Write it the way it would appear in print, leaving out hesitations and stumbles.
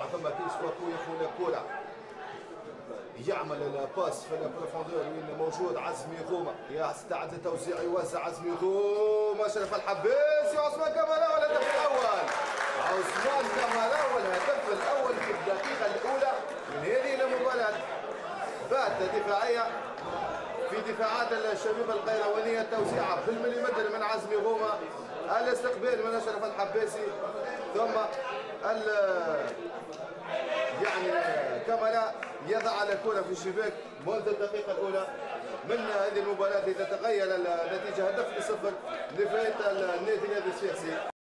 ثم كيس باكو ياخذ كرة يعمل الباس في البروفوندور وين موجود عزمي غوما يستعد للتوزيع يوزع عزمي غوما اشرف الحبيسي وعثمان كمالا والهدف الاول. عثمان كمالا والهدف الاول في الدقيقة الأولى من هذه المباراة. باتة دفاعية في دفاعات الشبيبة القيروانية، توزيعها بالمليمتر من عزمي غوما، الاستقبال من اشرف الحبيسي، ثم يعني كمالا يضع الكرة في الشباك منذ الدقيقة الأولى من هذه المباراة لتتغير النتيجة هدف لصفر لفائدة النادي الصفاقسي.